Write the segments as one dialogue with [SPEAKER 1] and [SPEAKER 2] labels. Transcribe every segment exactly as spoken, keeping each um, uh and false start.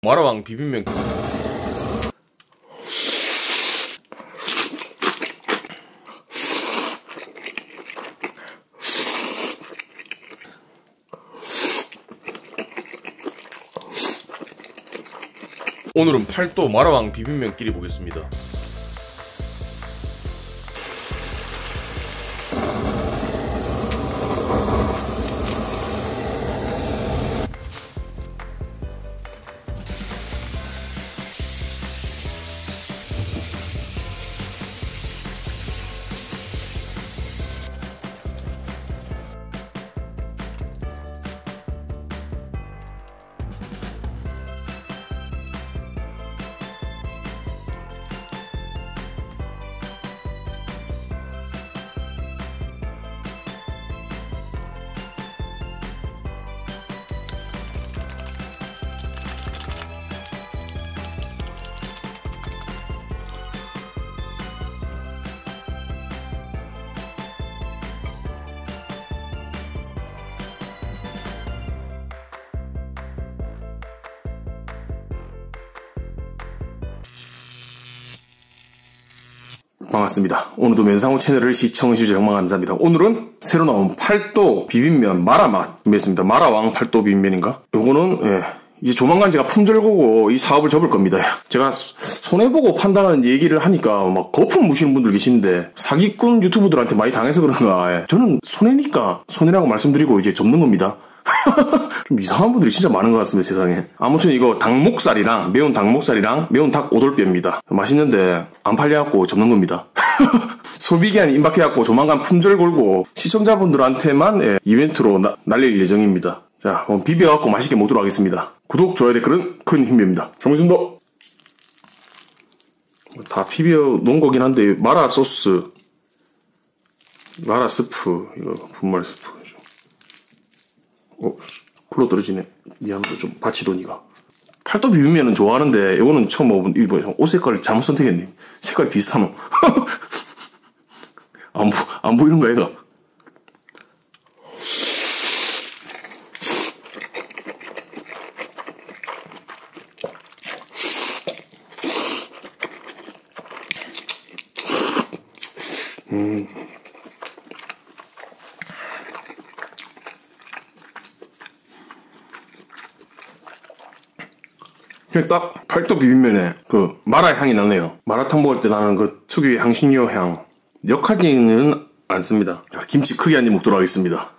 [SPEAKER 1] 마라왕 비빔면. 오늘은 팔도 마라왕 비빔면끼리 보겠습니다. 반갑습니다. 오늘도 면상호 채널을 시청해주셔서 정말 감사합니다. 오늘은 새로 나온 팔도 비빔면 마라맛 준비했습니다. 마라왕 팔도 비빔면인가? 요거는 예, 이제 조만간 제가 품절고고 이 사업을 접을 겁니다. 제가 손해보고 판단하는 얘기를 하니까 막 거품 무시는 분들 계시는데 사기꾼 유튜브들한테 많이 당해서 그런가. 예. 저는 손해니까 손해라고 말씀드리고 이제 접는 겁니다. 좀 이상한 분들이 진짜 많은 것 같습니다, 세상에. 아무튼 이거 닭목살이랑 매운 닭목살이랑 매운 닭 오돌뼈입니다. 맛있는데 안 팔려갖고 접는 겁니다. 소비기한이 임박해갖고 조만간 품절 걸고 시청자분들한테만 예, 이벤트로 나, 날릴 예정입니다. 자, 그럼 비벼갖고 맛있게 먹도록 하겠습니다. 구독, 좋아요, 댓글은 큰 힘이 됩니다. 잘 먹겠습니다. 다 비벼 놓은 거긴 한데 마라 소스, 마라 스프, 이거 분말 스프. 어, 굴러 떨어지네. 미안합니다. 좀 받치더니가. 팔도 비빔면은 좋아하는데 이거는 처음 먹어본 일본. 옷 색깔 잘못 선택했네. 색깔이 비슷하노. 안, 보, 안 보이는 거야 얘가. 음. 딱 팔도 비빔면에 그 마라 향이 나네요. 마라탕 먹을 때 나는 그 특유의 향신료 향. 역하지는 않습니다. 자, 김치 크게 한 입 먹도록 하겠습니다.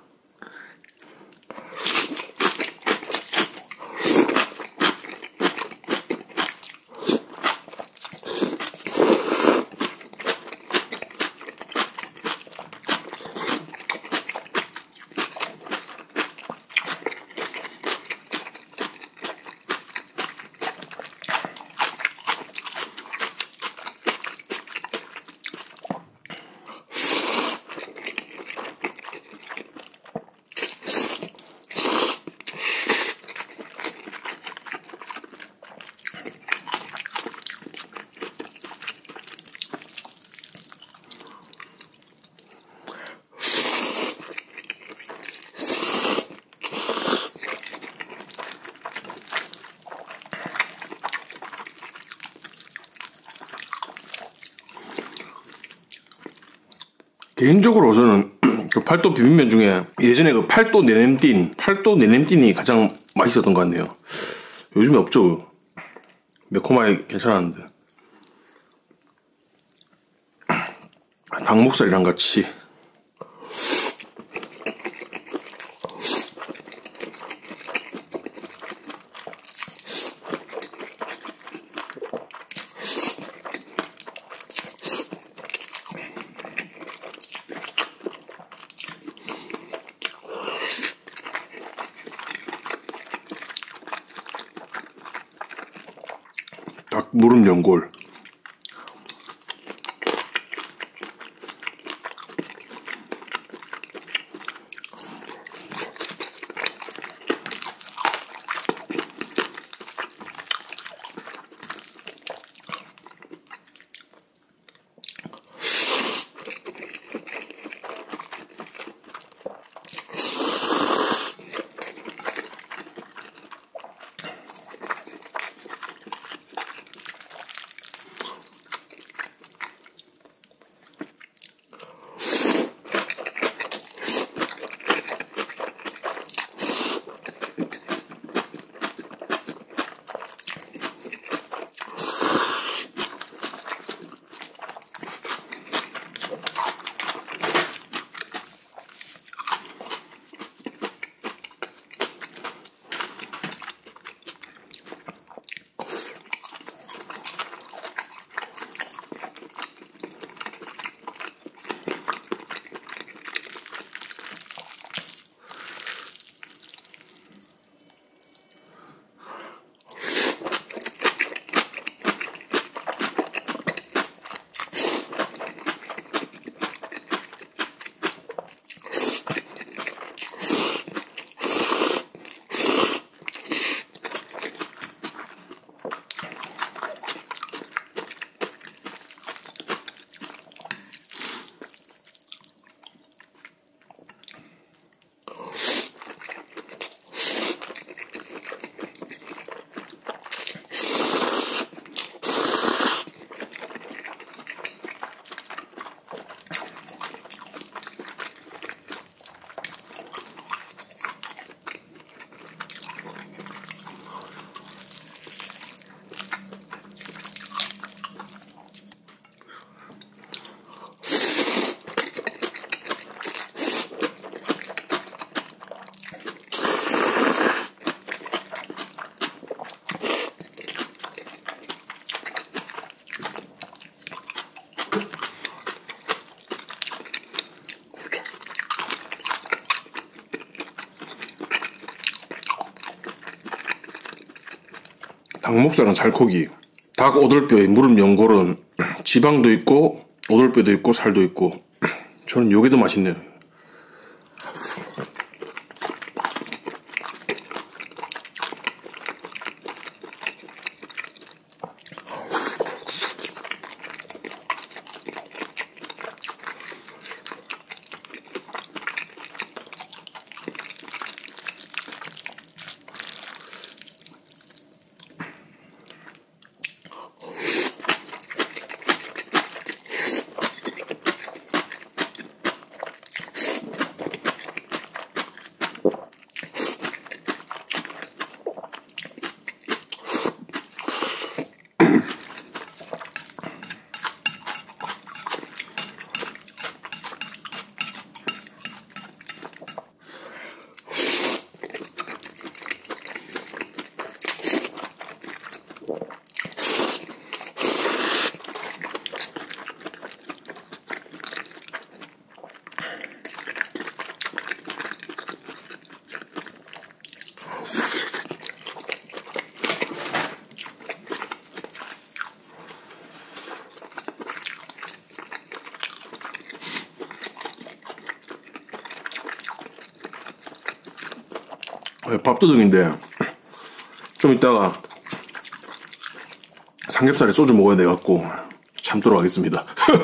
[SPEAKER 1] 개인적으로 저는 그 팔도 비빔면 중에 예전에 그 팔도 내냄띤, 팔도 내냄띤이 가장 맛있었던 것 같네요. 요즘에 없죠. 매콤하게 괜찮았는데. 닭목살이랑 같이. 닭 무릎 연골. 닭목살은 살코기, 닭 오돌뼈에 무릎 연골은 지방도 있고 오돌뼈도 있고 살도 있고 저는 요게 더 맛있네요. 밥도둑인데 좀 이따가 삼겹살에 소주 먹어야 돼갖고 참도록 하겠습니다.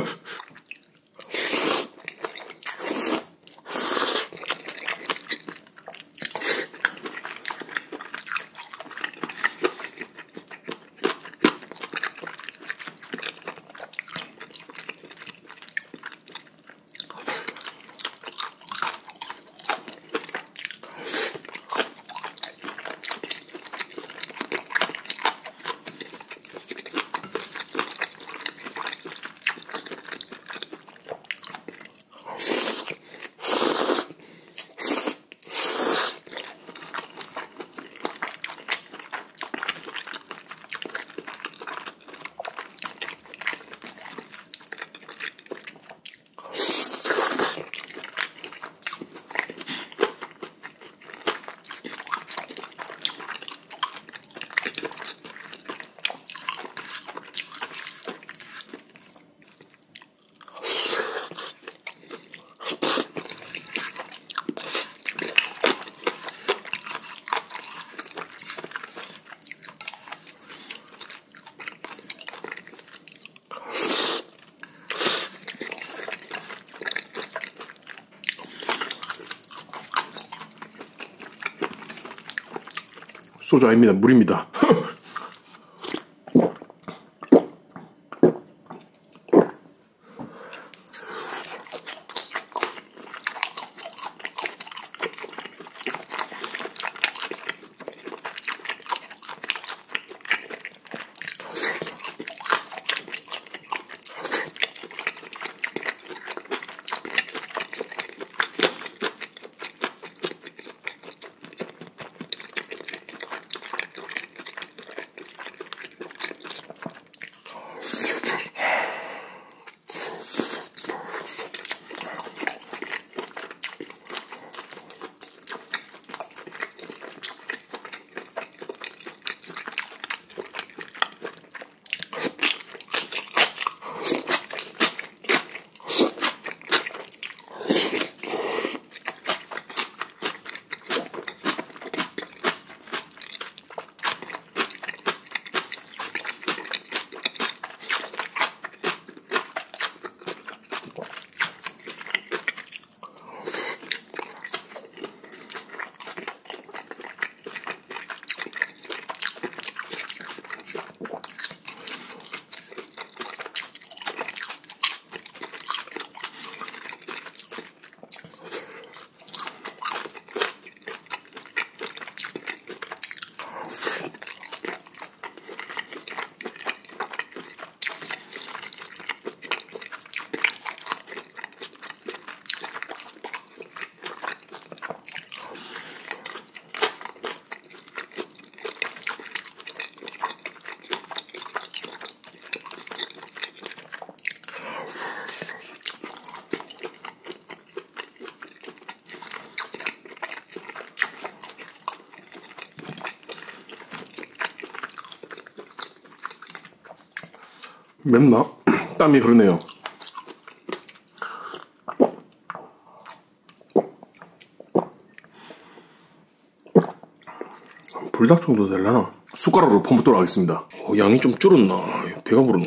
[SPEAKER 1] 소주 아닙니다. 물입니다. 맵나? 땀이 흐르네요. 불닭 정도 되려나? 숟가락으로 퍼먹도록 하겠습니다. 어, 양이 좀 줄었나? 배가 부르나?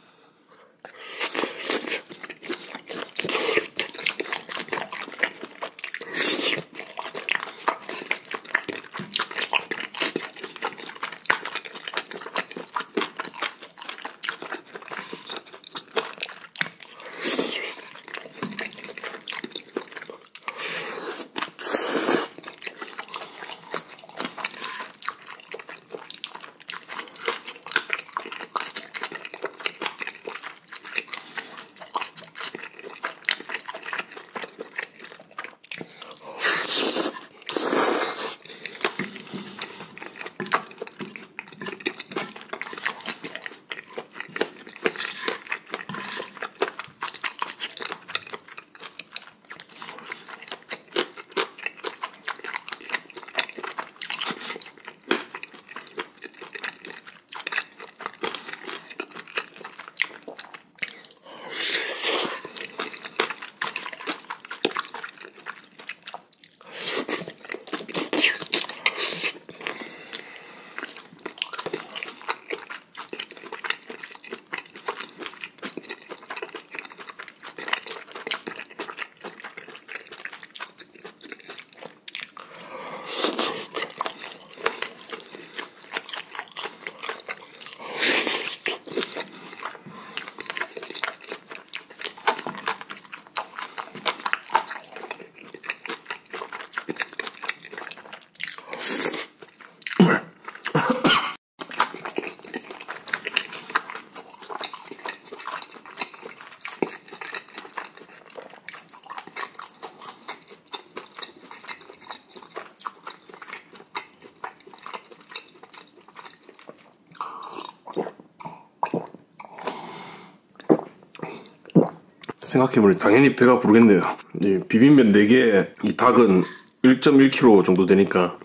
[SPEAKER 1] 생각해보니 당연히 배가 부르겠네요. 이 비빔면 네 개에 이 닭은 일 점 일 킬로그램 정도 되니까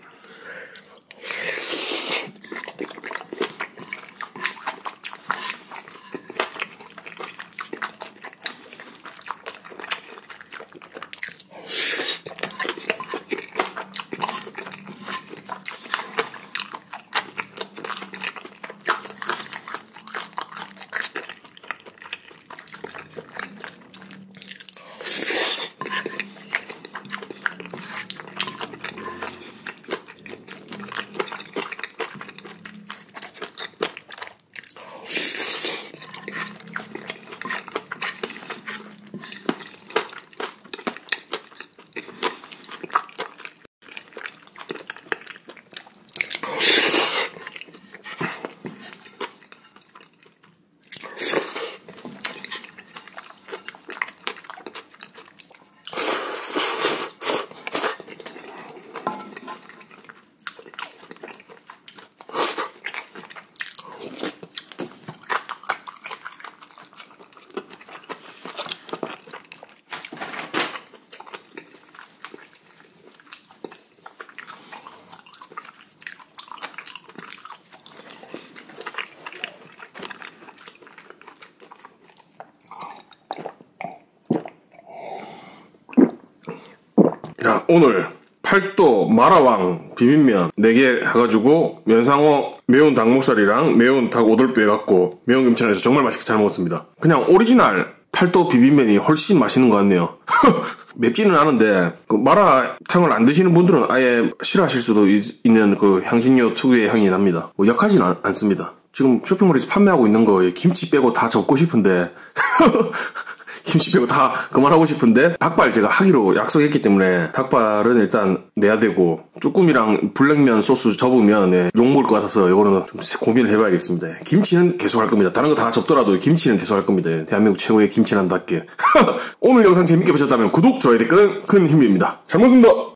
[SPEAKER 1] 자, 오늘 팔도 마라왕 비빔면 네 개 해가지고 면상어 매운 닭목살이랑 매운 닭 오돌뼈 해갖고 매운 김치랑 해서 정말 맛있게 잘 먹었습니다. 그냥 오리지널 팔도 비빔면이 훨씬 맛있는 것 같네요. 맵지는 않은데 그 마라탕을 안 드시는 분들은 아예 싫어하실 수도 있, 있는 그 향신료 특유의 향이 납니다. 뭐 약하진 않, 않습니다. 지금 쇼핑몰에서 판매하고 있는 거 김치 빼고 다 접고 싶은데 김치 빼고 다 그만하고 싶은데 닭발 제가 하기로 약속했기 때문에 닭발은 일단 내야 되고 쭈꾸미랑 블랙면 소스 접으면 네, 욕먹을 것 같아서 이거는 좀 고민을 해봐야겠습니다. 김치는 계속 할 겁니다. 다른 거 다 접더라도 김치는 계속 할 겁니다. 대한민국 최고의 김치란답게. 오늘 영상 재밌게 보셨다면 구독, 좋아요, 댓글은 큰 힘입니다. 잘 먹습니다.